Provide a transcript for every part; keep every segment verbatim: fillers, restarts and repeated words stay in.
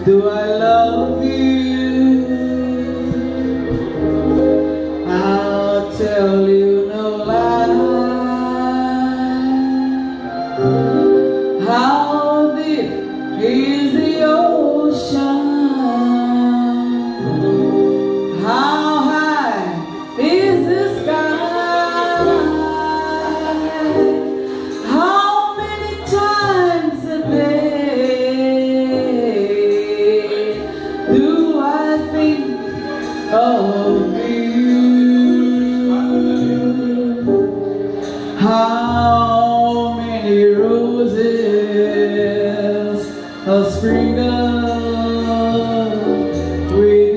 do I love you? I'll tell you no lie. How deep is the ocean? How high is the sky? How many times a day do I think of you? How many roses are sprinkled with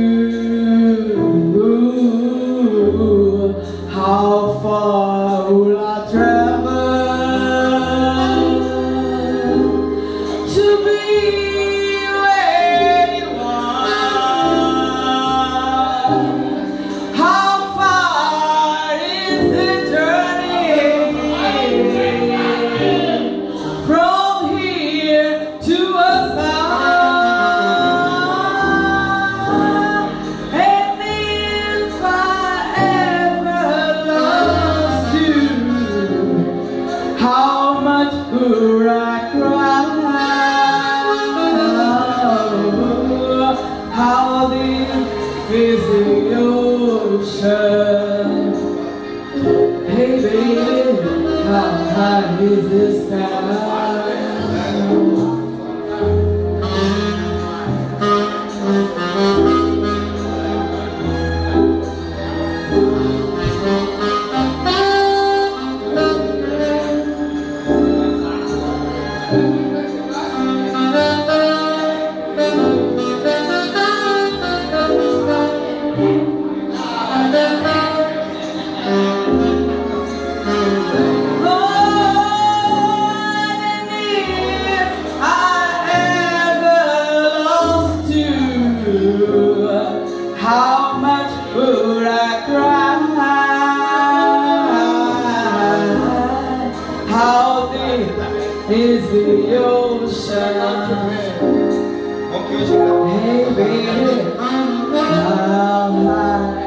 you? How far will I travel to be where you are? How far is the journey from here to a star? And if I ever lost you, how much would I cry? How deep is the ocean? Hey baby, how high is the sky? How much would I cry? How deep is the ocean? Hey baby, how high